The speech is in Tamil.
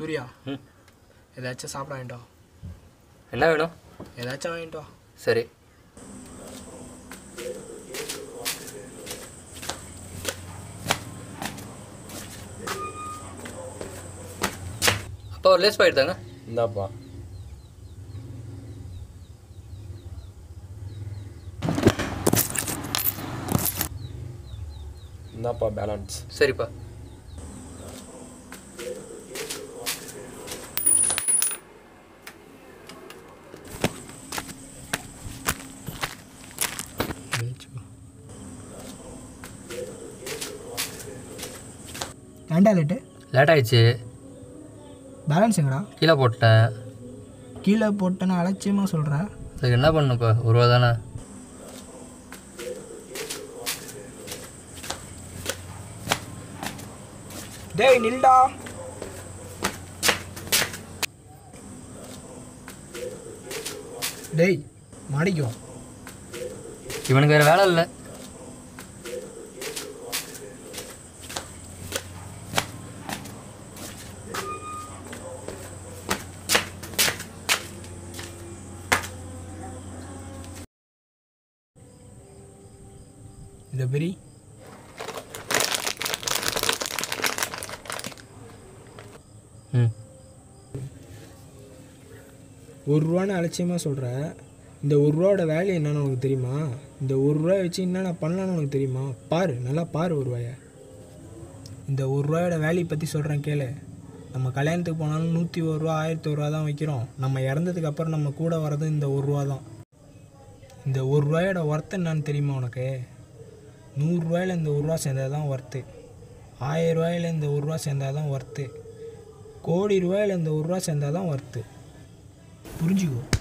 சூர்யா ஏதாச்சும் சாப்பிட வேண்டாம். என்ன வேணும்? ஏதாச்சும் வாங்கிட்டு வா. சரி. அப்பா ஒரு லேஸ் பாக்கெட் தாங்க. இந்தாப்பா. இந்தாப்பா பேலன்ஸ். சரிப்பா. ஏன்டா லேட் ஆயிடுச்சு. பேலன்ஸ் எங்கடா? கீழே போட்டேன். கீழே போட்டேன்னு அலட்சியமாக சொல்கிறேன். அதுக்கு என்ன பண்ணுப்பா? ஒரு ரூபா தானே. டேய் நில்டா. டேய் மாடிக்கும். இவனுக்கு வேறு வேலை இல்லை. இதை பெரி. ஒரு ரூபான்னு அலட்சியமாக சொல்கிற. இந்த ஒரு ரூபாவோட வேல்யூ என்னன்னு உனக்கு தெரியுமா? இந்த ஒரு ரூபாய் வச்சு என்னென்ன பண்ணலான்னு உனக்கு தெரியுமா? பாரு, நல்லா பாரு ஒரு ரூபாயை. இந்த ஒரு ரூபாயோட வேல்யூ பற்றி சொல்கிறேன் கேளு. நம்ம கல்யாணத்துக்கு போனாலும் 101 ரூபா 1001 ரூபா தான் வைக்கிறோம். நம்ம இறந்ததுக்கு அப்புறம் நம்ம கூட வர்றது இந்த ஒரு ரூபா தான். இந்த ஒரு ரூபாயோட ஒர்த்து என்னன்னு தெரியுமா உனக்கு? 100 ரூபாயில் இந்த ஒரு ரூபா சேர்ந்தால் தான் ஒர்த்து. 1000 ரூபாயில் இந்த ஒரு ரூபா சேர்ந்தால் தான் ஒர்த்து. கோடி ரூபாயில் இந்த ஒரு ரூபா சேர்ந்தால் தான் ஒர்த்து. புரிஞ்சுக்கோ.